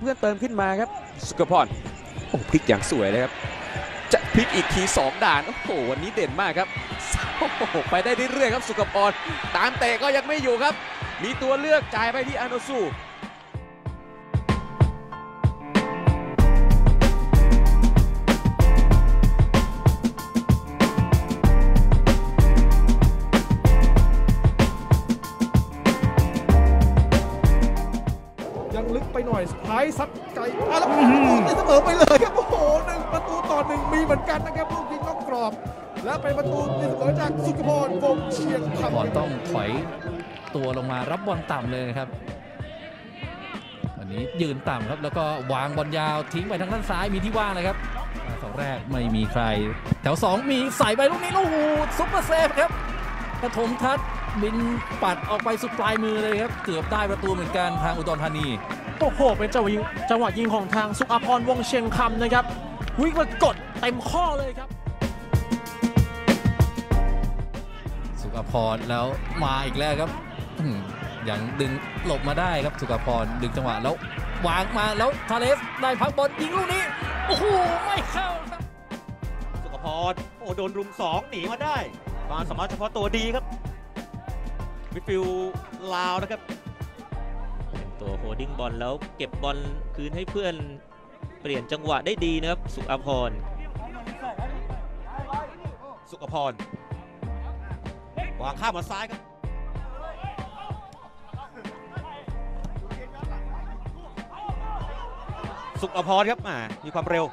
เพื่อนเติมขึ้นมาครับสุขพรโอ้พลิกอย่างสวยเลยครับจะพลิกอีกที2 ด่านโอ้โหวันนี้เด่นมากครับโอ้โหไปได้เรื่อยๆครับสุขพรตามเตะก็ยังไม่อยู่ครับมีตัวเลือกจ่ายไปที่อาโนซูยังลึกไปหน่อยท้ายซัดไกลแล้วเสมอไปเลยครับโอ้โห1-1มีเหมือนกันนะครับลูกยิงนอกกรอบและเป็นประตูที่เสมอจากสุขพรวงเชียงคำบอลต้องถอยตัวลงมารับบอลต่ำเลยนะครับวันนี้ยืนต่ำครับแล้วก็วางบอลยาวทิ้งไปทางด้านซ้ายมีที่ว่างเลยครับสองแรกไม่มีใครแถว2มีใส่ไปลูกนี้โอ้โหซุปเปอร์เซฟครับปฐมทัศน์บินปัดออกไปสุดปลายมือเลยครับเกือบได้ประตูเหมือนกันทางอุดรธานีโอ้โหเป็นจังหวะยิงของทางสุภพรวงเชียงคำนะครับวิ่งมากดเต็มข้อเลยครับสุภพรแล้วมาอีกแล้วครับยังดึงหลบมาได้ครับสุภพรดึงจังหวะแล้ววางมาแล้วทาเลสได้พักบอลยิงลูกนี้โอ้โหไม่เข้าครับสุภพรโอ้โดนรุม2หนีมาได้ความสามารถเฉพาะตัวดีครับมิดฟิลด์ลาวนะครับเป็นตัวโฮดดิ้งบอลแล้วเก็บบอลคืนให้เพื่อนเปลี่ยนจังหวะได้ดีนะครับสุภพรวางข้ามมาซ้ายครับสุภพรครับมีความเร็ว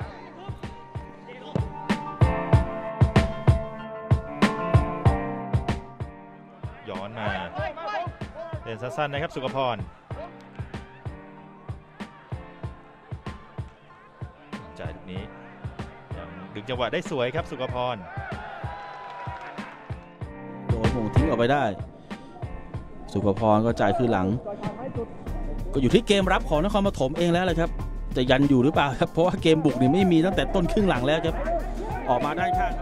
ย้อนมาเล่นสั้นๆนะครับสุขพรจ่ายลูกนี้ยังดึงจังหวะได้สวยครับสุขพรโดนหม่งทิ้งออกไปได้สุขพรก็จ่ายคืนหลังก็อยู่ที่เกมรับของนครปฐมเองแล้วเลยครับจะยันอยู่หรือเปล่าครับเพราะว่าเกมบุกนี่ไม่มีตั้งแต่ต้นครึ่งหลังแล้วครับออกมาได้ข้าง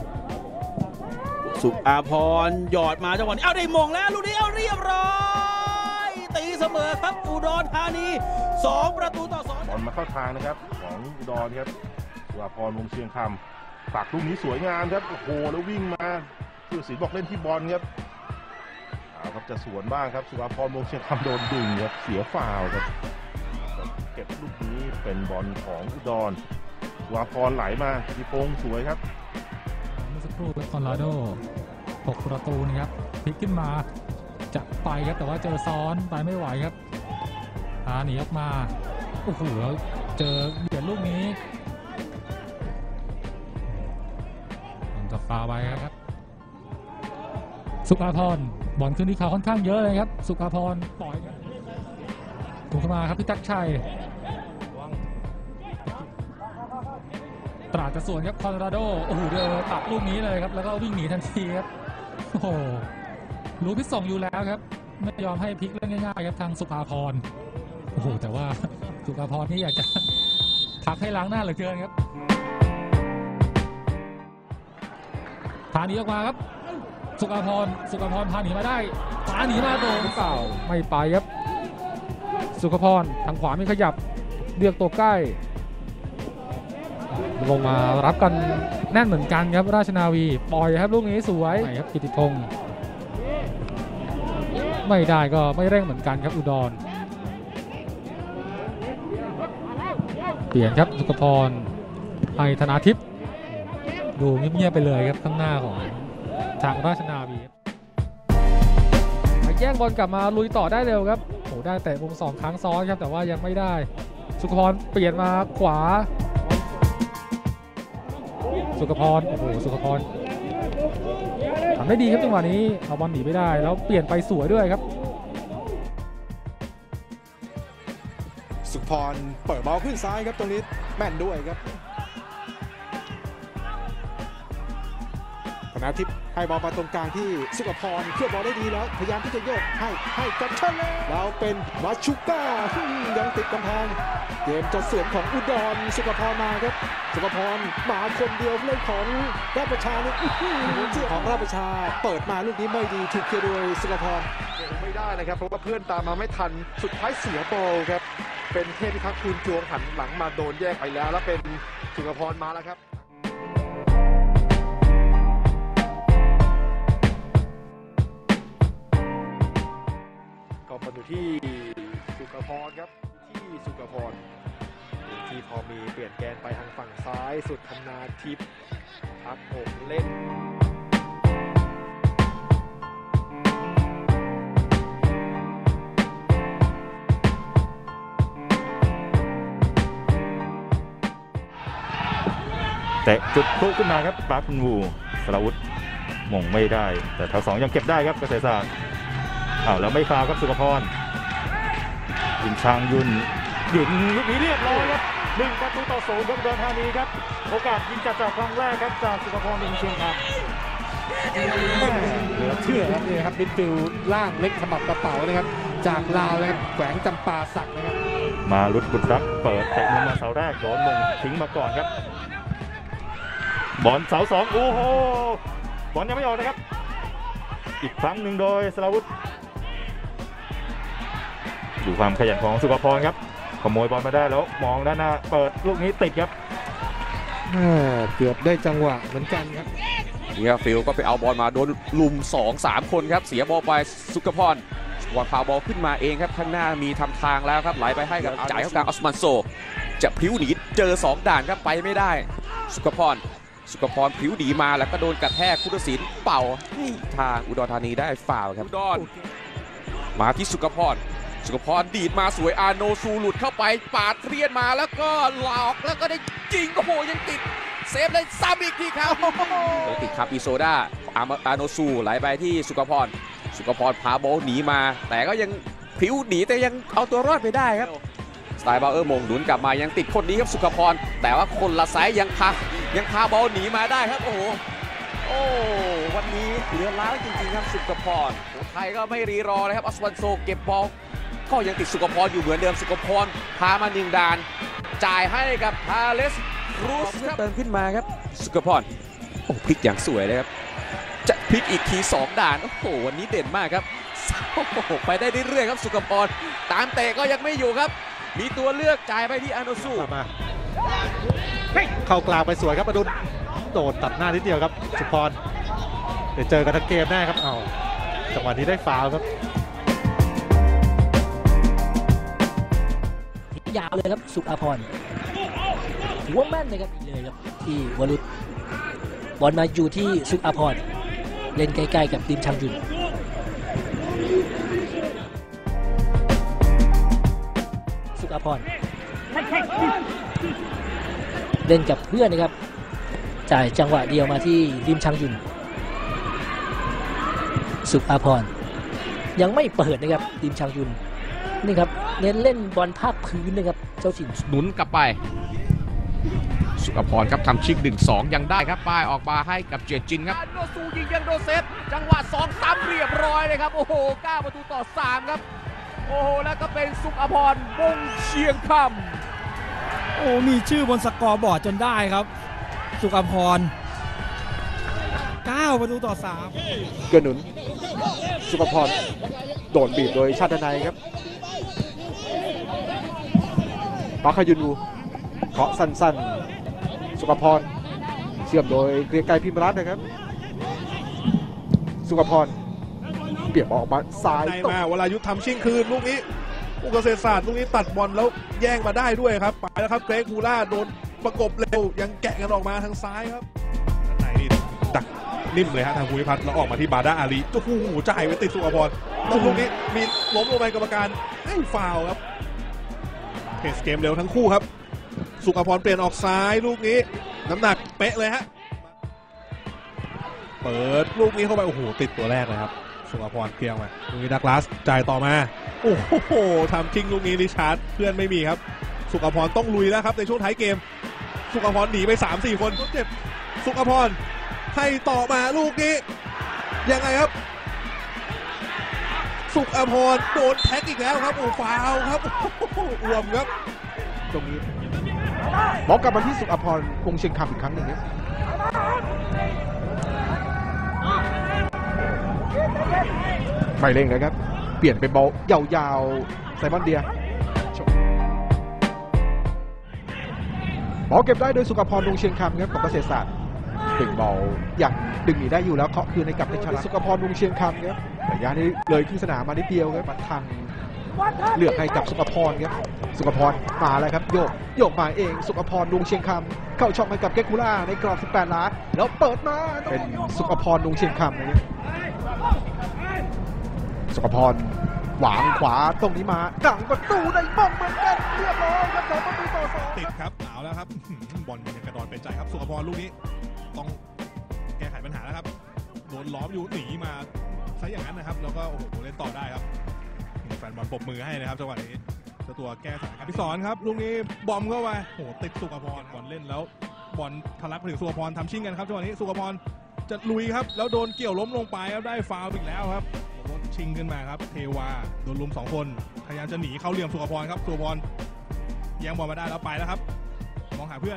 สุภพรหยอดมาจังหวะนี้เอาได้มงแล้วลูกนี้เอาเรียบร้อยตีเสมอครับอุดรธานี2-2 บอลมาเข้าทางนะครับของอุดรครับสุภพรวงเชียงคำฝากลูกนี้สวยงามครับโอ้โหแล้ววิ่งมาผู้ตัดสินบอกเล่นที่บอลครับครับจะสวนบ้างครับสุภพรวงเชียงคำโดนดึงครับเสียฟาวครับเก็บลูกนี้เป็นบอลของอุดรสุภพรไหลมาทีพงศ์สวยครับเมื่อสักครู่คอนราโด6 ประตูนะครับพลิกขึ้นมาจะไปครับแต่ว่าเจอซ้อนไปไม่ไหวครับหนีออกมาโอ้โหแล้วเจอเบียดลูกนี้มันจะฟาวไปครับสุภพรบอลขึ้นที่เขาค่อนข้างเยอะเลยครับสุภพรปล่อยถูกเข้ามาครับพิทักษ์ชัยตราดจะสวนครับคอนราโดโอ้โหเดือตัดลูกนี้เลยครับแล้วก็วิ่งหนีทันทีครับโอ้โหรู้พิษส่งอยู่แล้วครับไม่ยอมให้พลิกเล่นง่ายๆครับทางสุภพรโอ้โหแต่ว่าสุภพรนี่อยากจะพักให้ล้างหน้าเหลือเกินครับพาหนีออกมาครับสุภพรพาหนีมาได้พาหนีมาโดนเปล่าไม่ไปครับสุภพรทางขวาไม่ขยับเลือกตัวใกล้ลงมารับกันแน่นเหมือนกันครับราชนาวีปล่อยครับลูกนี้สวยครับกิติพงศ์ไม่ได้ก็ไม่เร่งเหมือนกันครับอุดรเปลี่ยนครับสุขพรให้ธนาทิพย์ดูเงียบๆไปเลยครับข้างหน้าของทางราชนาวีไปแย่งบอลกลับมาลุยต่อได้เร็วครับโอ้ได้แต่วง2 ครั้งซ้อนครับแต่ว่ายังไม่ได้สุขพรเปลี่ยนมาขวาสุขพรโอ้โหสุขพรทำได้ดีครับจังหวะนี้เอาบอลหนีไม่ได้แล้วเปลี่ยนไปสวยด้วยครับสุขพรเปิดบอลขึ้นซ้ายครับตรงนี้แม่นด้วยครับธนาทิพย์ให้บอลมาตรงกลางที่สุขพรเคลื่อนบอลได้ดีแล้วพยายามที่จะโยกให้กับเชลแล้วเป็นมาชูก้ายังติดกำแพงเกมจะสวนของอุดรสุขพรมาครับสุขพรมาคนเดียวเล่นของราชประชานี่ของราชประชาเปิดมาลูกนี้ไม่ดีถูกเคลียร์โดยสุขพรไม่ได้นะครับเพราะว่าเพื่อนตามมาไม่ทันสุดท้ายเสียบอลครับเป็นเทพพิทักษ์คุณจวงหันหลังมาโดนแยกไปแล้วเป็นสุขพรมาแล้วครับก็มาอยู่ที่สุขพรครับที่สุขพรที่พอมีเปลี่ยนแกนไปทางฝั่งซ้ายสุดธนาทิพย์พักอกเล่นแต่จุดพลุขึ้นมาครับปาร์คคุณวูสราวุธมงไม่ได้แต่แถว2ยังเก็บได้ครับเกษตรศาสตร์แล้วไม่ฟาวครับสุขพรยิงชางยุนยิงลูกนี้เรียบร้อยครับ1-0ครับอุดรธานีครับโอกาสยิงจัดครั้งแรกครับจากสุขพรวงเชียงคำเหลือเชื่อครับนี่ครับมิดฟิลด์ล่างเล็กฉบับกระเป๋านะครับจากลาวนะครับแขวงจำปาสักนะครับมาลุดบุตรรักเปิดเตะมุมมาเสาแรกโดนมงทิ้งมาก่อนครับบอลเสา2โอ้โหบอลยังไม่ออกนะครับอีกครั้งหนึ่งโดยสราวุธดูความขยันของสุขพรครับขโมยบอลมาได้แล้วมองด้านหน้าเปิดลูกนี้ติดครับเกือบได้จังหวะเหมือนกันครับเนี่ยฟิลก็ไปเอาบอลมาโดนลุม 2-3 คนครับเสียบอลไปสุขพรวางพาบอลขึ้นมาเองครับข้างหน้ามีทำทางแล้วครับไหลไปให้กับจ่ายเข้ากลางอัสมันโซจะพลิ้วหนีเจอ2ด่านครับไปไม่ได้สุขพรพลิ้วหนีมาแล้วก็โดนกระแทกพุทธศิลป์เป่าให้ทางอุดรธานีได้ฟาวล์ครับอุดรมาที่สุขพรดีดมาสวยอาโนซูหลุดเข้าไปปาดเรียนมาแล้วก็หลอกแล้วก็ได้จริงโอ้โหยังติดเซฟเลยซ้ำอีกทีครับติดคาปิโซดาอาโนซูไหลไปที่สุขพรพาบอลหนีมาแต่ก็ยังพลิ้วหนีแต่ยังเอาตัวรอดไปได้ครับสไตล์บาเออร์มงหนุนกลับมายังติดคนนี้ครับสุขพรแต่ว่าคนละไซส์ยังพาบอลหนีมาได้ครับโอ้โหวันนี้เหลือล้าจริงๆครับสุขพรไทยก็ไม่รีรอเลยครับอัสวันโซเก็บบอลก็ยังติดสุขพรอยู่เหมือนเดิมสุขพรพามา1ด่านจ่ายให้กับทาเลสครูสเติมขึ้นมาครับสุขพรพลิกอย่างสวยเลยครับจะพลิกอีกที2ด่านโอ้โหวันนี้เด่นมากครับไปได้เรื่อยๆครับสุขพรตามเตะก็ยังไม่อยู่ครับมีตัวเลือกจ่ายไปที่อาโนซูมาเข้ากลางไปสวยครับอดุลโดดตัดหน้านิดเดียวครับสุพรเดี๋ยวเจอกันทั้งเกมแน่ครับจังหวะนี้ได้ฟาวล์ครับยาวเลยครับสุขอภรณ์หัวแม่นเลยครับเลยครับที่วรุษบอลมาอยู่ที่สุขอภรณ์เล่นใกล้ๆกับดิมชังยุนสุขอภรณ์เล่นกับเพื่อนนะครับจ่ายจังหวะเดียวมาที่ดิมชังยุนสุขอภรณ์ยังไม่เปิดนะครับดิมชังยุนนี่ครับเน้นเล่นบอลภาคพื้นนะครับเจ้าถิ่นหนุนกลับไปสุขพรครับทำชิก 1-2 ยังได้ครับป้ายออกมาให้กับเจจินครับโนซูยิงยังโดเซตจังหวะ2 ซ้ำเรียบร้อยเลยครับโอ้โห9-3ครับโอ้โหแล้วก็เป็นสุขพรวงเชียงคำโอ้มีชื่อบนสกอร์บอร์ดจนได้ครับสุขพร9-3 เกื้อหนุนสุขพรโดนบีบโดยชาตินายครับปาคายุนูเคาะสั้นๆสุขพรเชื่อมโดยเกรียงไกรพิมพ์รัตน์นะครับสุขพรเบี่ยงออกมาซ้ายมาเวลายุทธทำชิงคืนลูกนี้เกษตรศาสตร์ลูกนี้ตัดบอลแล้วแย่งมาได้ด้วยครับไปแล้วครับเกรกฮูล่าโดนประกบเร็วยังแกะกันออกมาทางซ้ายครับด้านในนี่ดักนิ่มเลยฮะทางภูมิพัฒน์แล้วออกมาที่บาดาอาลีโอ้โหจ่ายไปติดสุขพรแล้วลูกนี้มีล้มลงไปกรรมการให้ฟาวล์ครับเพสเกมเร็วทั้งคู่ครับสุขพรเปลี่ยนออกซ้ายลูกนี้น้ำหนักเป๊ะเลยฮะเปิดลูกนี้เข้าไปโอ้โหติดตัวแรกเลยครับสุขพรเคลียร์มาลูกนี้ดักลาสจ่ายต่อมาโอ้โหทำทิ้งลูกนี้ริชาร์ดเพื่อนไม่มีครับสุขพรต้องลุยแล้วครับในช่วงท้ายเกมสุขพรหนีไป 3-4 คนเจ็บสุขพรให้ต่อมาลูกนี้ยังไงครับสุขพรโดนแท็กอีกแล้วครับโอ้ฟาวครับรวมครับตรงนี้มองกลับมาที่สุขพรวงเชียงคำอีกครั้งหนึ่งครับไม่เร่งนะครับเปลี่ยนเป็นบอลยาวๆไซมอนเดียบอลเก็บได้โดยสุขพรดวงเชียงคำครับของเกษตรศาสตร์ดึงบอลอย่างดึงหนีได้อยู่แล้วเคาะคืนให้กับเพชรรัตน์สุขพรดวงเชียงคำครับระยะนี้เลยขึ้นสนามมานิดเดียวครับมาทันเลือกให้กับสุขพรครับสุขพรมาแล้วครับโยกมาเองสุขพรดวงเชียงคำเข้าช่องให้กับเกคูล่าในกรอบ18 ล้านแล้วเปิดมาเป็นสุขพรดวงเชียงคำนะครับสุขพรหวางขวาตรงนี้มาดังประตูได้บ้องเหมือนกันเรียบร้อยครับ2 ประตูต่อ 2 ติดครับเอาแล้วครับบอลยังกระดอนเป็นใจครับสุขพรลูกนี้ต้องแก้ไขปัญหาแล้วครับโดนล้อมอยู่หนีมาซะอย่างนั้นนะครับแล้วก็โอ้โหเล่นต่อได้ครับแฟนบอลปรบมือให้นะครับจังหวะนี้เจ้าตัวแก้สถานการณ์ที่2ครับลูกนี้บอมเข้าไปโอ้โหติดสุขพรบอลเล่นแล้วบอลทะลักไปถึงสุขพรทำชิ่งกันครับจังหวะนี้สุขพรจะลุยครับแล้วโดนเกี่ยวล้มลงไปครับได้ฟาวล์อีกแล้วครับรถชิงขึ้นมาครับเทวาโดนลุม2 คนพยายามจะหนีเข้าเหลี่ยมสุขพรครับสุขพรแย่งบอลมาได้แล้วไปแล้วครับมองหาเพื่อน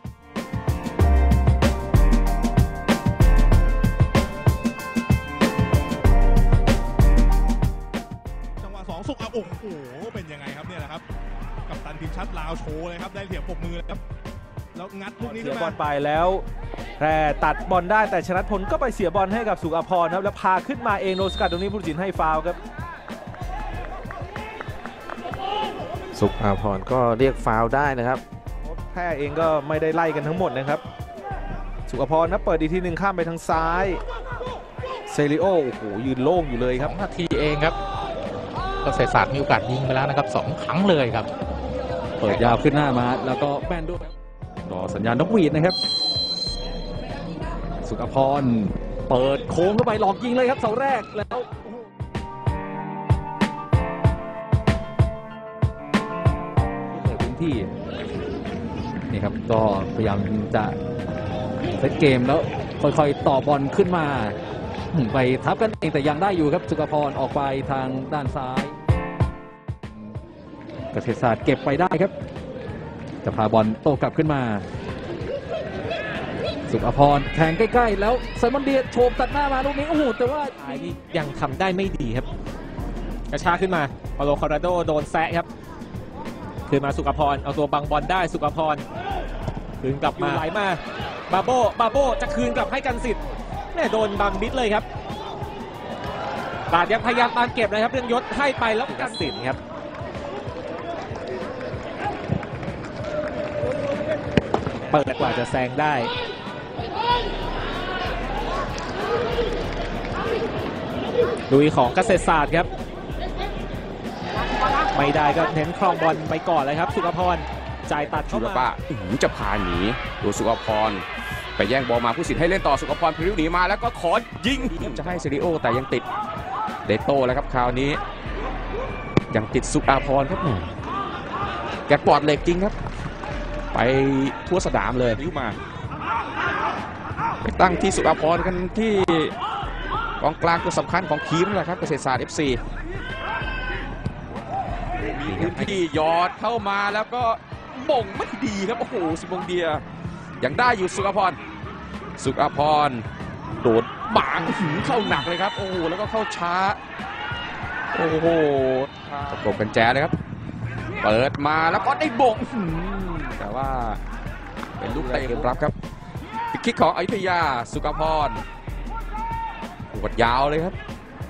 จังหวะ2สุกโอ้โหเป็นยังไงครับเนี่ยแหละครับกัปตันทีมชาติลาวโชว์เลยครับได้เหลี่ยมปรบมือเลยครับแล้วงัดลูกนี้ขึ้นมาเสียบอลไปแล้วแพร่ตัดบอลได้แต่ชนัดพลก็ไปเสียบอลให้กับสุขอภรครับแล้วพาขึ้นมาเองโดนสกัดตรงนี้ผู้ตัดสินให้ฟาวล์ครับสุขอภรก็เรียกฟาวล์ได้นะครับแพร่เองก็ไม่ได้ไล่กันทั้งหมดนะครับสุขอภรนะเปิดอีกทีหนึ่งข้ามไปทางซ้ายเซริโอโอ้โหยืนโล่งอยู่เลยครับ 2 นาทีเองครับเกษตรศาสตร์มีโอกาสยิงไปแล้วนะครับ2 ครั้งเลยครับเปิดยาวขึ้นหน้ามาแล้วก็แม่นด้วยรอสัญญาณนกหวีดนะครับสุขพรเปิดโค้งเข้าไปหลอกยิงเลยครับเสาแรกแล้วเปิดพื้นที่นี่ครับก็พยายามจะเซตเกมแล้วค่อยๆต่อบอลขึ้นมาไปทับกันเองแต่ยังได้อยู่ครับสุขพรออกไปทางด้านซ้ายเกษตรศาสตร์เก็บไปได้ครับจะพาบอลโต้กลับขึ้นมาสุขอภรแข่งใกล้ๆแล้วไซมอนเดียโฉบตัดหน้ามาลูกนี้โอ้โหแต่ว่ายังทำได้ไม่ดีครับกระชากขึ้นมาปาโลคอราโดโดนแซะครับคืนมาสุขพรเอาตัวบังบอลได้สุขพรคืนกลับมาไหลมาบาโบจะคืนกลับให้กันสิทธิ์แม่โดนบังมิดเลยครับปาดยังพยายามตามเก็บเลยครับเรื่องยศให้ไปแล้วกันสิทธิ์ครับเปิดกว่าจะแซงได้ลุยของเกษตรศาสตร์ครับไม่ได้ก็เน้นครองบอลไปก่อนเลยครับสุขพรจ่ายตัดชุลป้าจะพาหนีดูสุขพรไปแย่งบอลมาผู้สินให้เล่นต่อสุขพรพริ้วหนีมาแล้วก็ขอยิงจะให้เซริโอแต่ยังติดเดโต้แล้วครับคราวนี้ยังติดสุขพรครับแกปอดเหล็กจริงครับไปทั่วสนามเลยนิ้วมาไปตั้งที่สุขพรกันที่กองกลางตัวสำคัญของทีมนั่นแหละครับเกษตรศาสตร์ FC มีพื้นที่ยอดเข้ามาแล้วก็บ่งไม่ดีครับโอ้โหสิบงเดียยังได้อยู่สุขพรโดดบางเข้าหนักเลยครับโอ้โหแล้วก็เข้าช้าโอ้โหตกลงกันแจ๊เลยครับเปิดมาแล้วก็ได้บ่งแต่ว่าเป็นลูกเตะรับครับคิกของอยุธยาสุขพรหัวดยาวเลยครับ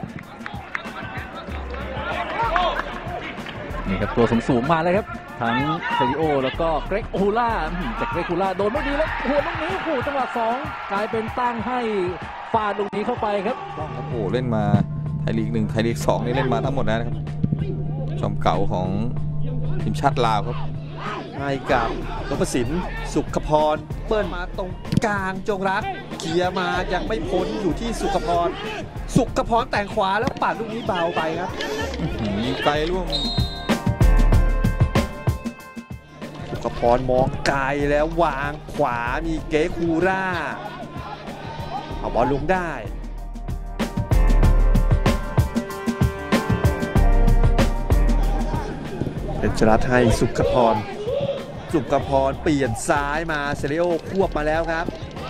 นี่ครับตัวสูงมาเลยครับทั้งเซริโอแล้วก็เกรกฮูล่าแต่เกรกฮูล่าโดนไม่ดีแล้วหัวลูกนี้โอ้โหจังหวะ2กลายเป็นตั้งให้ฟาดลูกนี้เข้าไปครับโอ้โหเล่นมาไทยลีก1ไทยลีก2นี่เล่นมาทั้งหมดแล้วนะครับจอมเก่าของทีมชาติลาวครับให้กับนพสินสุขพรเปิ้ลมาตรงกลางจงรักเคลียร์มายังไม่พ้นอยู่ที่สุขพรแต่งขวาแล้วปัดลูกนี้เบาไปครับยิงไกลร่วงสุขพรมองไกลแล้ววางขวามีเกคูร่าเอาบอลลงได้เป็นชลัดให้สุขพรเปลี่ยนซ้ายมาเซเลโอควบมาแล้วครับ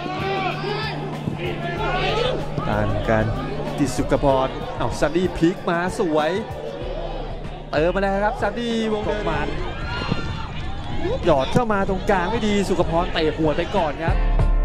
ต่างกันติดสุขพรเอาซันดี้พลิกมาสวยเติมมาแล้วครับซันดี้วงเดินหยอดเข้ามาตรงกลางไม่ดีสุขพรเตะหัวไปก่อนครับ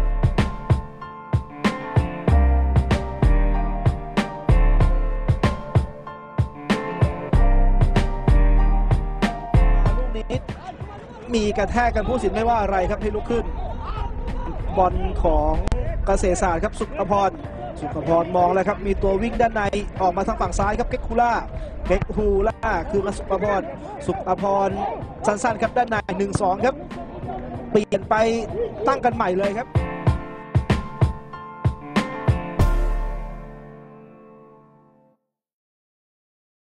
ลูกนี้มีกระแทกกันผู้สินไม่ว่าอะไรครับให้ลุกขึ้นบอลของเกษตรศาสตร์ครับสุขพรมองแล้วครับมีตัววิ่งด้านในออกมาทางฝั่งซ้ายครับเก็กฮูล่าคือมาสุขพรสั้นๆครับด้านใน 1-2 ครับเปลี่ยนไปตั้งกันใหม่เลยครับ